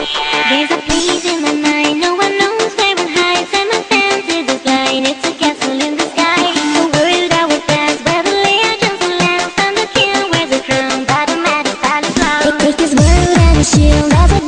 There's a place in my mind, no one knows where it hides, and my senses is blind. It's a castle in the sky, a world that will pass, where the legends will last, and the king wears a crown by the matter palace. Take this world and a shield as a